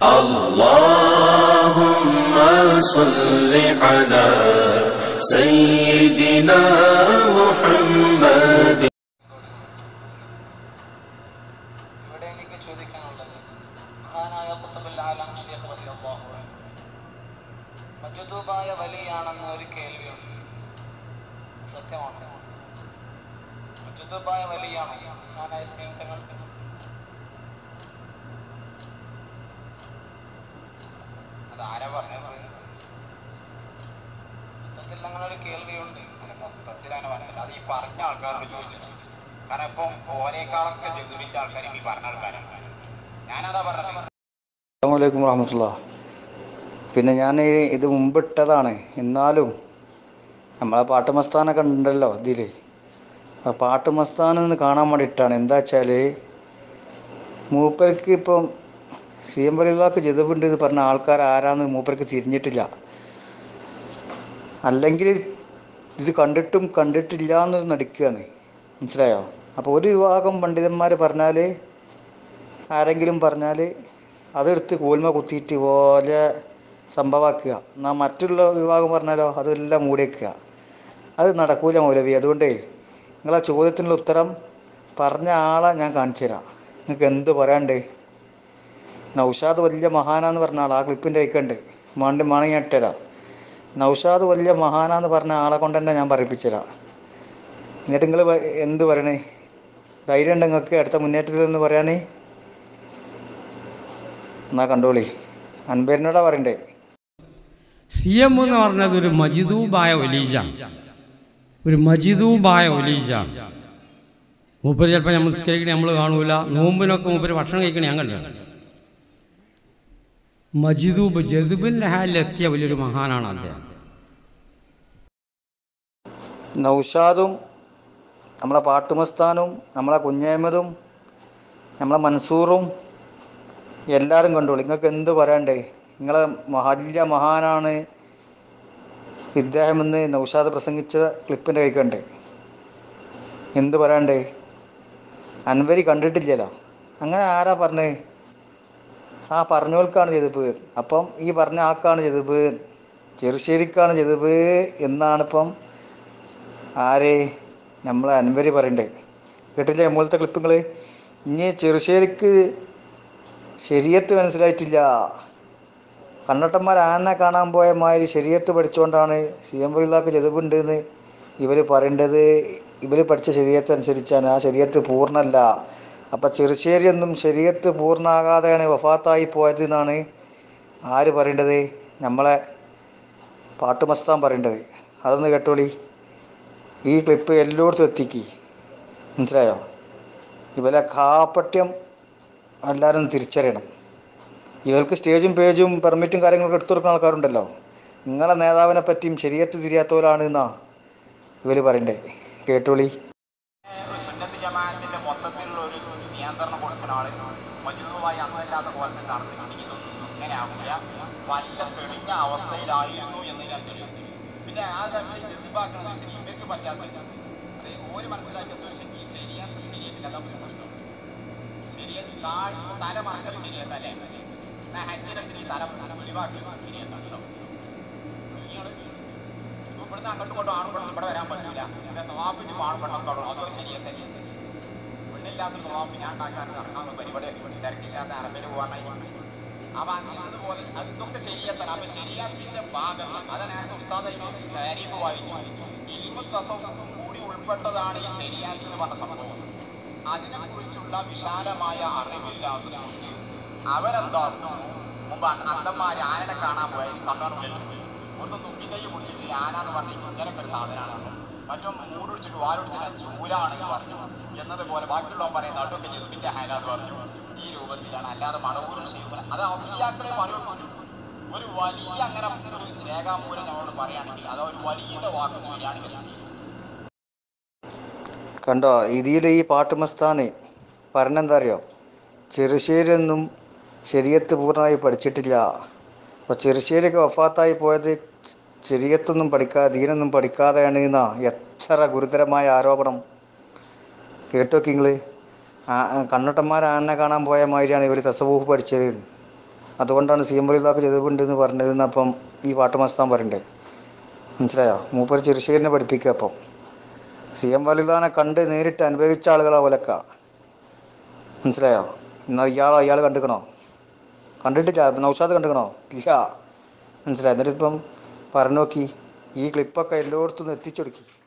اللهم صل على سيدنا محمد. ഇവിടെ എനിക്ക് ചോദിക്കാനുള്ളത് മഹാനായ ഖുത്ബുൽ ആലം ശൈഖ് റളിയല്ലാഹു അൻഹു മജ്ദൂബായ വലിയാണെന്ന് ഒരു കേൾവിയുണ്ട്. സത്യമാണ്? മജ്ദൂബായ വലിയാണോ മഹാനായ സ്നേഹിതങ്ങൾ? അതാരാ പറഞ്ഞത്? മൊത്തത്തിൽ അങ്ങനെ ഒരു കേൾവിയുണ്ട്. മൊത്തത്തിൽ അങ്ങനെ പറഞ്ഞില്ല. അത് ഈ പറഞ്ഞ ആൾക്കാരോട് ചോദിച്ചിട്ട്. കാരണം ഇപ്പം ഓരേക്കാളൊക്കെ ജദുവിന്റെ ആൾക്കാരും ഈ പറഞ്ഞ ആൾക്കാരാണ്. ഞാനതാ പറഞ്ഞത്. അസ്സലാമു അലൈക്കും വറഹ്മത്തുള്ളാഹി. പിന്നെ ഞാൻ ഇത് മുമ്പിട്ടതാണ്, എന്നാലും നമ്മളെ പാട്ട് മസ്താനൊക്കെ ഉണ്ടല്ലോ ഇതിൽ. ആ പാട്ട് മസ്താനെന്ന് കാണാൻ വേണ്ടിയിട്ടാണ്. എന്താ വെച്ചാൽ മൂപ്പർക്ക് ഇപ്പം സി എം വലിവാക്ക് ജദബുണ്ട് എന്ന് പറഞ്ഞ ആൾക്കാർ ആരാന്ന് മൂപ്പർക്ക് തിരിഞ്ഞിട്ടില്ല. അല്ലെങ്കിൽ ഇത് കണ്ടിട്ടും കണ്ടിട്ടില്ല എന്നൊരു നടിക്കുകയാണ്. മനസ്സിലായോ? അപ്പോൾ ഒരു വിഭാഗം പണ്ഡിതന്മാർ പറഞ്ഞാൽ, ആരെങ്കിലും പറഞ്ഞാൽ അതെടുത്ത് കോൽമ കുത്തിയിട്ട് പോലെ സംഭവമാക്കുക. എന്നാൽ മറ്റുള്ള വിഭാഗം പറഞ്ഞാലോ അതെല്ലാം മൂടിവെക്കുക. അത് നടക്കൂല മൗലവി. അതുകൊണ്ട് നിങ്ങളെ ചോദ്യത്തിനുള്ള ഉത്തരം പറഞ്ഞ ആളെ ഞാൻ കാണിച്ചു തരാം. നിങ്ങൾക്ക് എന്ത് പറയാണ്ട്. നൗഷാദ് വലിയ മഹാനാന്ന് പറഞ്ഞ ആൾ ആ ക്ലിപ്പിൻ്റെ അയക്കണ്ട്. മാണെങ്കിൽ ഞാൻ ഇട്ടുതരാം. നൗഷാദ് വലിയ മഹാനാന്ന് പറഞ്ഞ ആളെ കൊണ്ട് തന്നെ ഞാൻ പറയിപ്പിച്ചുതരാം. എന്നിട്ട് നിങ്ങൾ എന്ത് പറയണേ? ധൈര്യം ഉണ്ട് നിങ്ങൾക്ക് അടുത്ത മുന്നേറ്റത്തിൽ എന്ന് പറയാനേ? എന്നാ കണ്ടോളി. അൻപേരിനോടാ പറയണ്ടേ. സി എം എന്ന് പറഞ്ഞത് ഒരു മജിദൂബായ ഒലീജാണ്. ഒരു മജിദൂബായ ഒലീജാണ്. മൂപ്പര് ചിലപ്പോൾ നമ്മൾ നിസ്കരിക്കണേ നമ്മൾ കാണൂല. നോമ്പിനൊക്കെ മൂപ്പര് ഭക്ഷണം കഴിക്കണേ ഞാൻ കണ്ടു. മജിദൂബ് ജദുബിൻ്റെ ഹാലിലെത്തിയ വലിയൊരു മഹാനാണ് അദ്ദേഹം. നൗഷാദും നമ്മളെ പാട്ടുമസ്താനും നമ്മളെ കുഞ്ഞഹമ്മദും നമ്മളെ മൻസൂറും എല്ലാവരും കണ്ടോളൂ. നിങ്ങൾക്ക് എന്ത് പറയണ്ടേ? നിങ്ങളെ വലിയ മഹാനാണ് ഇദ്ദേഹം എന്ന് നൗഷാദ് പ്രസംഗിച്ച ക്ലിപ്പിൻ്റെ കൈക്കണ്ട്. എന്ത് പറയണ്ടേ? അൻവരി കണ്ടിട്ടില്ലല്ലോ. അങ്ങനെ ആരാ പറഞ്ഞേ? ആ പറഞ്ഞവൾക്കാണ് ജദബ്. അപ്പം ഈ പറഞ്ഞ ആൾക്കാണ് ജദബ്, ചെറുശ്ശേരിക്കാണ് ജദബ് എന്നാണിപ്പം ആര് നമ്മളെ അൻവരി പറയണ്ടേ. കേട്ടില്ലേ മുകളിലത്തെ ക്ലിപ്പുകൾ? ഇനി ചെറുശ്ശേരിക്ക് ശരീഅത്ത് മനസ്സിലായിട്ടില്ല. കണ്ണട്ടന്മാർ ആനെ കാണാൻ പോയ മാതിരി ശരീഅത്ത് പഠിച്ചുകൊണ്ടാണ് സി എം വലിവാക്ക് ജദബുണ്ട് എന്ന് ഇവർ പറയേണ്ടത്. ഇവർ പഠിച്ച ശരീഅത്ത് അനുസരിച്ചാണ്. ആ ശരീഅത്ത് പൂർണ്ണമല്ല. അപ്പം ചെറുശ്ശേരിയൊന്നും ശരീഅത്ത് പൂർണ്ണമാകാതെയാണ് വഫാത്തായി പോയത് എന്നാണ് ആര് പറയേണ്ടത്? നമ്മളെ പാട്ടുമസ്താൻ പറയേണ്ടത്. അതൊന്ന് കേട്ടോളി. ഈ ക്ലിപ്പ് എല്ലായിടത്തും എത്തിക്കി. മനസ്സിലായോ? ഇവരെ കാപ്പട്യം എല്ലാവരും തിരിച്ചറിയണം. ഇവർക്ക് സ്റ്റേജും പേജും പെർമിറ്റും കാര്യങ്ങളൊക്കെ എടുത്തു കൊടുക്കുന്ന ആൾക്കാരുണ്ടല്ലോ. നിങ്ങളെ നേതാവിനെ പറ്റിയും ശരീഅത്ത് തിരിയാത്തവരാണ് എന്നാ ഇവർ പറയണ്ടേ. കേട്ടോളി. സുന്നത്ത് ജമാഅത്തിന്റെ മൊത്തത്തിലുള്ള ഒരു നിയന്ത്രണം കൊടുക്കുന്ന ആള് മജ്ദൂബായി അന്നല്ലാത്ത കോലത്തിൽ നടന്നിട്ടുണ്ടെങ്കിൽ ഇതൊന്നും ഇങ്ങനെ ആവില്ല. വല്ല തെളിഞ്ഞ അവസ്ഥയിലായിരുന്നു എന്ന് ഞാൻ തെളിയും. പിന്നെ ആ തമ്മിൽ ജദ്ബാക്കണമെന്ന് വെച്ചാൽ ഇവർക്ക് പറ്റാത്ത ഒരു മനസ്സിലാക്കിയത് ഈ ശരിയത്തില്ല. അതാ പ്രശ്നം. ശരിയത്ത് തല മറക്കൽ ശരിയത്തല്ലേ? ഹജ്ജിനത്തിന് ഈ തല ഒഴിവാക്കി ശരിയത്താണല്ലോ. ഇവിടുന്ന് അങ്ങോട്ടും ഇങ്ങോട്ടും ആണുപെടും ഇവിടെ വരാൻ പറ്റൂല. തവാഫിന് ആണുപെണ്ണം തുടങ്ങും. അതോ ശരിയത്തല്ലേ? പെണ്ണില്ലാത്ത തവാഫ് ഞാൻ ഉണ്ടാക്കാൻ നടക്കാമെന്ന് പരിപാടി തിരക്കില്ലാത്ത അറഫയിൽ പോകാനായി. അപ്പം അതുപോലെ അതൊക്കെ ശരിയത്തല്ല. അപ്പം ശരിയത്തിന്റെ ഭാഗങ്ങൾ അതിനകത്ത് ഉസ്താദ് താരീഫ് വായിച്ചു. ഇൽമു തസവ്വുഫും കൂടി ഉൾപ്പെട്ടതാണ് ഈ ശരിയാത്ത് എന്ന് പറഞ്ഞ സംഭവം. അതിനെക്കുറിച്ചുള്ള വിശാലമായ അറിവില്ലാത്തതുകൊണ്ട് അവരെന്താകുന്നു? മുമ്പ് അന്തന്മാർ ആനനെ കാണാൻ പോയാൽ കണ്ണാനുള്ളിൽ ഒരു തുക്കിക്കൈ പിടിച്ചിട്ട് ആനാന്ന് പറഞ്ഞ് ഇങ്ങനെയൊക്കെ ഒരു സാധനമാണ്. മറ്റും മൂടൊടിച്ചിട്ട് വാലൊടിച്ചിട്ട് ചൂരാണെന്ന് പറഞ്ഞു എന്നതുപോലെ ബാക്കിയുള്ളവൻ പറയുന്ന അടുക്കെ ജദുബിന്റെ ഹാലാന്ന് പറഞ്ഞു. ഈ രൂപത്തിലാണ്. അല്ലാതെ മടവൂരും ഷെയ്ഖും അത് ഔലിയാക്കളെ പറയുള്ളൂ. ഒരു വലിയ അങ്ങനെ ഒരു രേഖാമൂലം ഞങ്ങളോട് പറയുകയാണെങ്കിൽ അത് ഒരു വലിയ വാക്കെന്ന് വരികയാണെങ്കിൽ കണ്ടോ? ഇതിൽ ഈ പാട്ടുമസ്താന് പറഞ്ഞെന്താ അറിയോ? ചെറുശ്ശേരിയൊന്നും ശരീഅത്ത് പൂർണ്ണമായി പഠിച്ചിട്ടില്ല. അപ്പോൾ ചെറുശ്ശേരിയൊക്കെ വഫാത്തായി പോയത് ശരീഅത്തൊന്നും പഠിക്കാതെ ദീനൊന്നും പഠിക്കാതെയാണ് എന്നാ. എത്ര ഗുരുതരമായ ആരോപണം. കേട്ടോക്കി നിങ്ങൾ. കണ്ണട്ടന്മാർ ആനെ കാണാൻ പോയ മാതിരിയാണ് ഇവർ തസവൂഫ് പഠിച്ചത്. അതുകൊണ്ടാണ് സി എം വലിതാക്ക് ചെയ്തുകൊണ്ടെന്ന് പറഞ്ഞതെന്ന് അപ്പം ഈ പാട്ട് മസ്താൻ പറയണ്ടേ. മനസ്സിലായോ? മൂപ്പർ ചെറുശ്ശേരിനെ പഠിപ്പിക്കുക. അപ്പം സി എം വലിതാനെ കണ്ട് നേരിട്ട് അനുഭവിച്ച ആളുകളാ പോലക്ക. മനസ്സിലായോ? എന്നാൽ അയാൾ കണ്ടിക്കണോ? കണ്ടിട്ടില്ല. നൗഷാദ് കണ്ടിക്കണോ? ഇല്ല. മനസ്സിലായോ? എന്നിട്ടിപ്പം പറഞ്ഞു നോക്കി, ഈ ക്ലിപ്പൊക്കെ എല്ലായിടത്തും എത്തിച്ചു കൊടുക്കി.